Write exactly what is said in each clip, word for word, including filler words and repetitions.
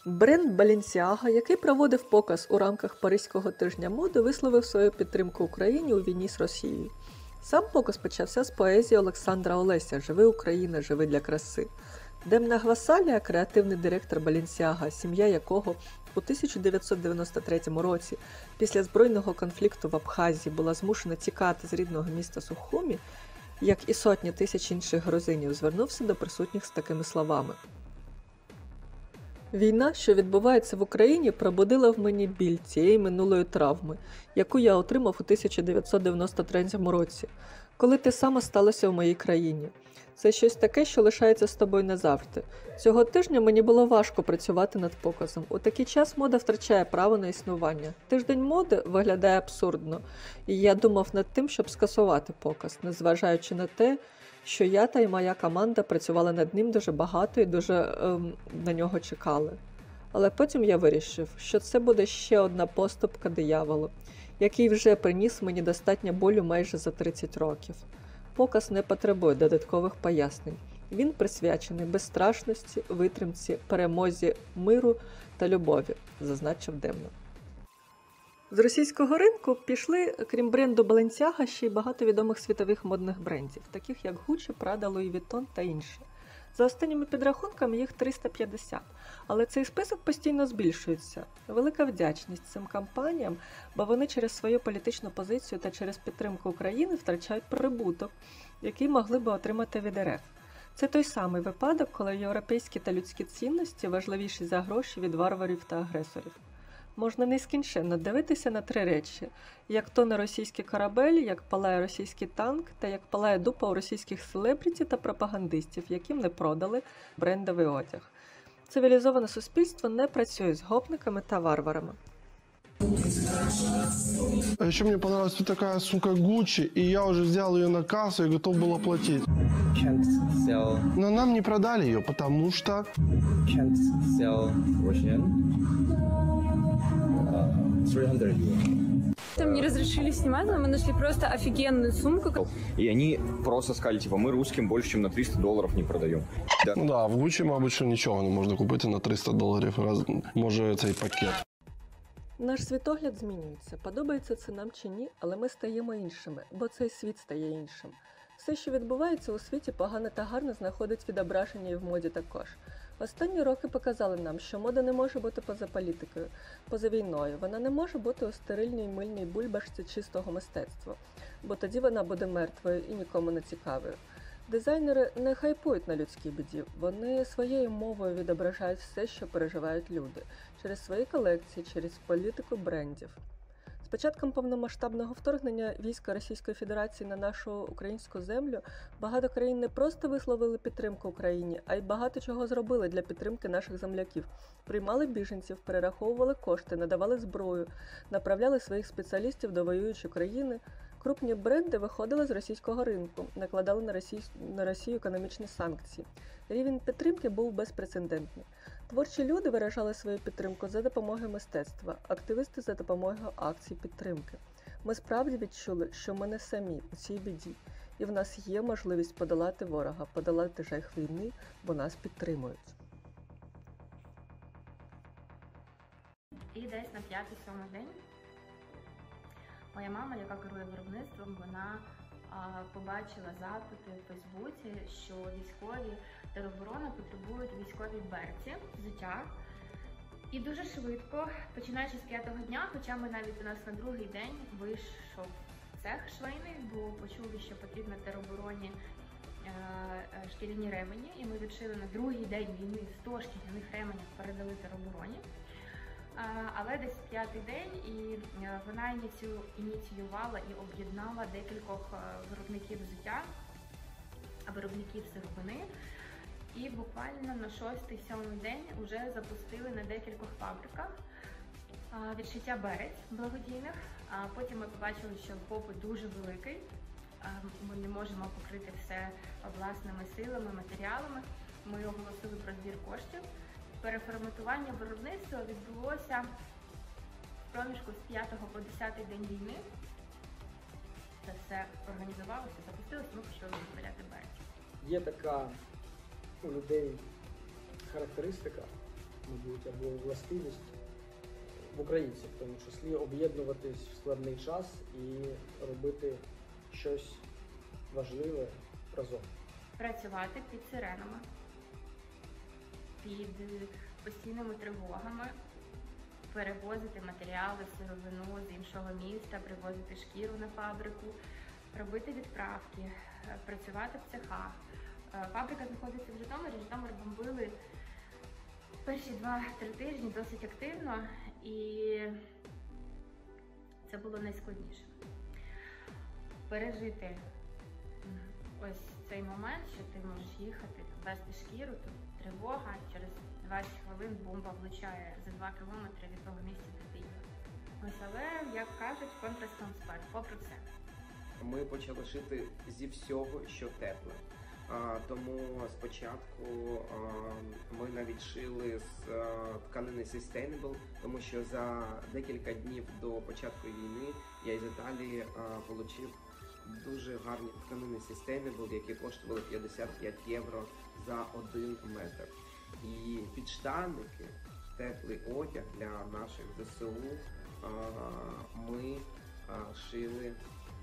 Бренд Balenciaga, який проводив показ у рамках Паризького тижня моди, висловив свою підтримку Україні у війні з Росією. Сам показ почався з поезії Олександра Олеся «Живи Україна, живи для краси». Демна Гвасалія, креативний директор Balenciaga, сім'я якого у тисяча дев'ятсот дев'яносто третьому році після збройного конфлікту в Абхазії була змушена тікати з рідного міста Сухумі, як і сотні тисяч інших грузинів, звернувся до присутніх з такими словами. Війна, що відбувається в Україні, пробудила в мені біль цієї минулої травми, яку я отримав у тисяча дев'ятсот дев'яносто третьому році, коли те саме сталося в моїй країні. Це щось таке, що лишається з тобою назавжди. Цього тижня мені було важко працювати над показом. У такий час мода втрачає право на існування. Тиждень моди виглядає абсурдно, і я думав над тим, щоб скасувати показ, незважаючи на те, що я та й моя команда працювали над ним дуже багато і дуже ем, на нього чекали. Але потім я вирішив, що це буде ще одна поступка дияволу, який вже приніс мені достатньо болю майже за тридцять років. Показ не потребує додаткових пояснень. Він присвячений безстрашності, витримці, перемозі, миру та любові, зазначив Демна. З російського ринку пішли, крім бренду Balenciaga, ще й багато відомих світових модних брендів, таких як Gucci, Prada, Louis Vuitton та інші. За останніми підрахунками їх триста п'ятдесят, але цей список постійно збільшується. Велика вдячність цим компаніям, бо вони через свою політичну позицію та через підтримку України втрачають прибуток, який могли би отримати від РФ. Це той самий випадок, коли європейські та людські цінності важливіші за гроші від варварів та агресорів. Можна нескінченно дивитися на три речі – як тоне російський корабель, як палає російський танк та як палає дупа у російських селебріті та пропагандистів, яким не продали брендовий одяг. Цивілізоване суспільство не працює з гопниками та варварами. А еще мне понравилась вот такая сумка Gucci, и я уже взял ее на кассу и готов был оплатить. Can't sell, Но нам не продали ее, потому что... can't sell Russian. Uh, three hundred euro. Там не разрешили снимать, но мы нашли просто офигенную сумку. И они просто сказали, типа, мы русским больше, чем на триста долларов не продаем. Да. Ну да, в Gucci, мабуть, що нічого не можна купити на триста доларів, раз, може цей пакет. Наш світогляд змінюється. Подобається це нам чи ні, але ми стаємо іншими, бо цей світ стає іншим. Все, що відбувається у світі, погано та гарно знаходить відображення і в моді також. Останні роки показали нам, що мода не може бути поза політикою, поза війною. Вона не може бути у стерильній мильній бульбашці чистого мистецтва, бо тоді вона буде мертвою і нікому не цікавою. Дизайнери не хайпують на людській біді, вони своєю мовою відображають все, що переживають люди, через свої колекції, через політику брендів. З початком повномасштабного вторгнення війська Російської Федерації на нашу українську землю багато країн не просто висловили підтримку Україні, а й багато чого зробили для підтримки наших земляків. Приймали біженців, перераховували кошти, надавали зброю, направляли своїх спеціалістів до воюючої країни. Крупні бренди виходили з російського ринку, накладали на Росію, на Росію економічні санкції. Рівень підтримки був безпрецедентний. Творчі люди виражали свою підтримку за допомогою мистецтва, активісти за допомогою акцій підтримки. Ми справді відчули, що ми не самі у цій біді, і в нас є можливість подолати ворога, подолати жах війни, бо нас підтримують. І десь на п'ятий-сьомий день моя мама, яка керує виробництвом, вона а, побачила запити в Фейсбуці, що військові тероборони потребують військові берці, взуття. І дуже швидко, починаючи з п'ятого дня, хоча ми навіть у нас на другий день вийшов цех швейний, бо почули, що потрібно теробороні е, шкіряні ремені, і ми відшили на другий день війни сто шкіряних ременів, передали теробороні. Але десь п'ятий день, і вона ініціювала і об'єднала декількох виробників взуття, виробників сировини. І буквально на шостий-сьомий день вже запустили на декількох фабриках відшиття берець благодійних. Потім ми побачили, що попит дуже великий. Ми не можемо покрити все власними силами, матеріалами. Ми оголосили про збір коштів. Переформатування виробництва відбулося в проміжку з п'ятого по десятий день війни. Це все організувалося, запустилося, ми почали виробляти берці. Є така у людей характеристика мабуть, або властивість в українців, в тому числі об'єднуватись в складний час і робити щось важливе разом. Працювати під сиренами, під постійними тривогами, перевозити матеріали, сировину з іншого міста, привозити шкіру на фабрику, робити відправки, працювати в цехах. Фабрика знаходиться в Житомирі, Житомир бомбили перші два-три тижні досить активно, і це було найскладніше. Пережити ось цей момент, що ти можеш їхати, вести шкіру, тут тривога, через двадцять хвилин бомба влучає за два кілометри від того місця, де ти їхав. Ось, але, як кажуть, контрастом спать, попри це. Ми почали шити зі всього, що тепле. А, тому спочатку а, ми навіть шили з а, тканини Sustainable, тому що за декілька днів до початку війни я із Італії а, отримав дуже гарні тканини Sustainable, які коштували п'ятдесят п'ять євро за один метр. І підштанники, теплий одяг для наших ЗСУ а, ми а, шили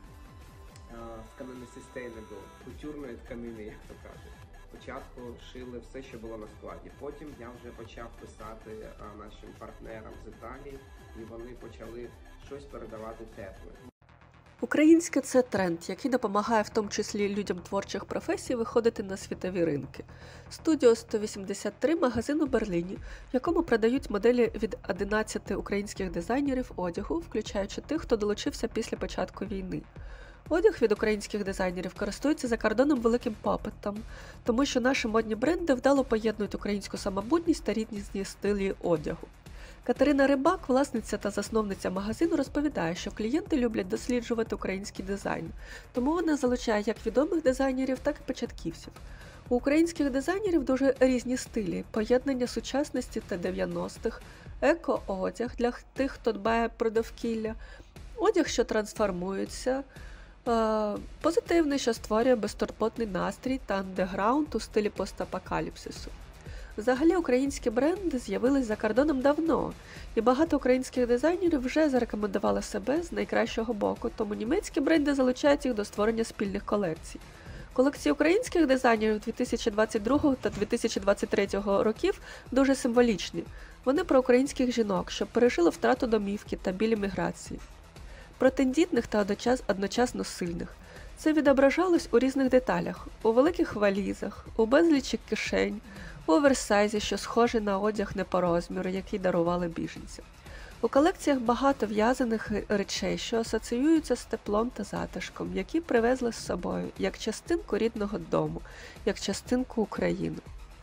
з тканини Sustainable, кутюрної тканини, як то кажуть. Спочатку шили все, що було на складі. Потім я вже почав писати а, нашим партнерам з Італії, і вони почали щось передавати тепле. Українське – це тренд, який допомагає в тому числі людям творчих професій виходити на світові ринки. Студіо сто вісімдесят три – магазин у Берліні, в якому продають моделі від одинадцяти українських дизайнерів одягу, включаючи тих, хто долучився після початку війни. Одяг від українських дизайнерів користується за кордоном великим попитом, тому що наші модні бренди вдало поєднують українську самобутність та різні стилі одягу. Катерина Рибак, власниця та засновниця магазину, розповідає, що клієнти люблять досліджувати український дизайн, тому вона залучає як відомих дизайнерів, так і початківців. У українських дизайнерів дуже різні стилі – поєднання сучасності та дев'яностих, еко-одяг для тих, хто дбає про довкілля, одяг, що трансформується, позитивний, що створює безтурботний настрій та андеграунд у стилі постапокаліпсису. Взагалі, українські бренди з'явились за кордоном давно, і багато українських дизайнерів вже зарекомендували себе з найкращого боку, тому німецькі бренди залучають їх до створення спільних колекцій. Колекції українських дизайнерів дві тисячі двадцять другого та дві тисячі двадцять третього років дуже символічні. Вони про українських жінок, що пережили втрату домівки та білі міграції. Про тендітних та одночасно сильних. Це відображалось у різних деталях – у великих валізах, у безлічі кишень, у оверсайзі, що схожий на одяг не по розміру, який дарували біженці. У колекціях багато в'язаних речей, що асоціюються з теплом та затишком, які привезли з собою як частинку рідного дому, як частинку України.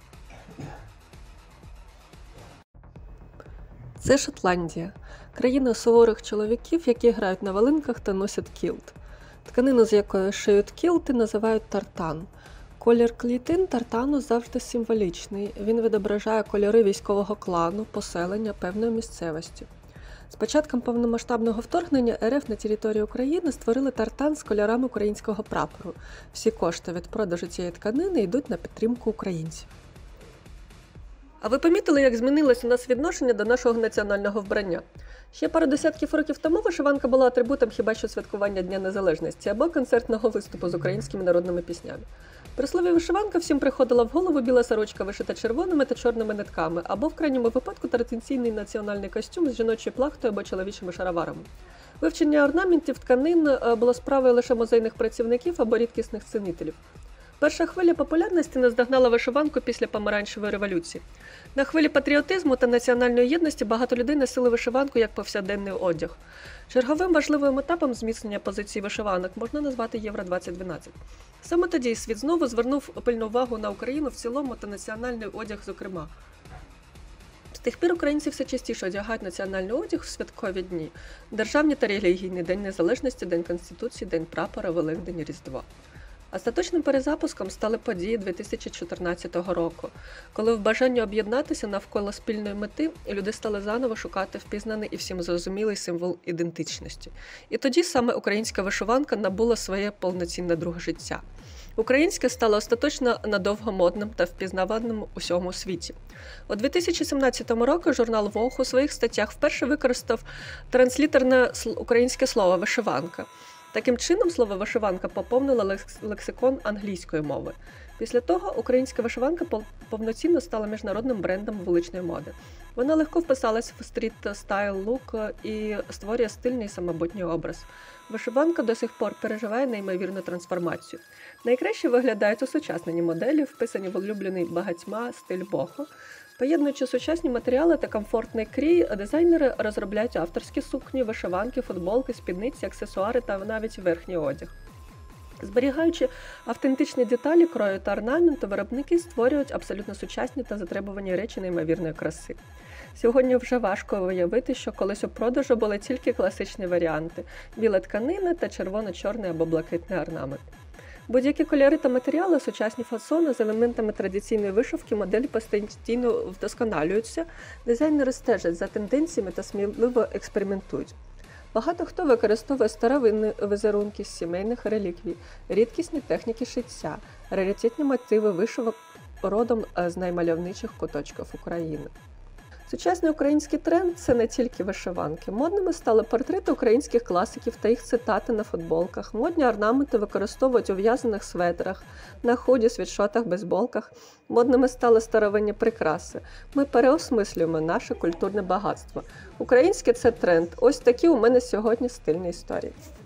Це Шотландія – країна суворих чоловіків, які грають на волинках та носять кілт. Тканину, з якої шиють кілти, називають тартан. Колір клітин тартану завжди символічний, він відображає кольори військового клану, поселення певної місцевості. З початком повномасштабного вторгнення РФ на територію України створили тартан з кольорами українського прапору. Всі кошти від продажу цієї тканини йдуть на підтримку українців. А ви помітили, як змінилось у нас відношення до нашого національного вбрання? Ще пару десятків років тому вишиванка була атрибутом хіба що святкування Дня Незалежності або концертного виступу з українськими народними піснями. При слові вишиванка всім приходила в голову біла сорочка, вишита червоними та чорними нитками, або в крайньому випадку традиційний національний костюм з жіночою плахтою або чоловічими шароварами. Вивчення орнаментів тканин було справою лише музейних працівників або рідкісних цінителів. Перша хвиля популярності наздогнала вишиванку після помаранчевої революції. На хвилі патріотизму та національної єдності багато людей носили вишиванку як повсякденний одяг. Черговим важливим етапом зміцнення позицій вишиванок можна назвати Євро двадцять дванадцять. Саме тоді світ знову звернув пильну увагу на Україну в цілому та національний одяг зокрема. З тих пір українці все частіше одягають національний одяг в святкові дні – державні та релігійні, День Незалежності, День Конституції, День Прапора, Великдень, Різдво. Остаточним перезапуском стали події дві тисячі чотирнадцятого року, коли в бажанні об'єднатися навколо спільної мети люди стали заново шукати впізнаний і всім зрозумілий символ ідентичності. І тоді саме українська вишиванка набула своє повноцінне друге життя. Українське стало остаточно надовго модним та впізнаваним у всьому світі. У дві тисячі сімнадцятому році журнал Vogue у своїх статтях вперше використав транслітерне українське слово «вишиванка». Таким чином, слово «вишиванка» поповнило лексикон англійської мови. Після того українська вишиванка повноцінно стала міжнародним брендом вуличної моди. Вона легко вписалась в стріт-стайл-лук і створює стильний самобутній образ. Вишиванка до сих пор переживає неймовірну трансформацію. Найкраще виглядають усучаснені моделі, вписані в улюблений багатьма стиль бохо. Поєднуючи сучасні матеріали та комфортний крій, дизайнери розробляють авторські сукні, вишиванки, футболки, спідниці, аксесуари та навіть верхній одяг. Зберігаючи автентичні деталі, крою та орнаменту, виробники створюють абсолютно сучасні та затребувані речі неймовірної краси. Сьогодні вже важко уявити, що колись у продажу були тільки класичні варіанти – біла тканина та червоно-чорний або блакитний орнамент. Будь-які кольори та матеріали, сучасні фасони з елементами традиційної вишивки, моделі постійно вдосконалюються, дизайнери стежать за тенденціями та сміливо експериментують. Багато хто використовує старовинні візерунки з сімейних реліквій, рідкісні техніки шиття, раритетні мотиви вишивок родом з наймальовничих куточків України. Сучасний український тренд – це не тільки вишиванки. Модними стали портрети українських класиків та їх цитати на футболках. Модні орнаменти використовують у в'язаних светрах, на худі, світшотах, бейсболках. Модними стали старовинні прикраси. Ми переосмислюємо наше культурне багатство. Українське – це тренд. Ось такі у мене сьогодні стильні історії.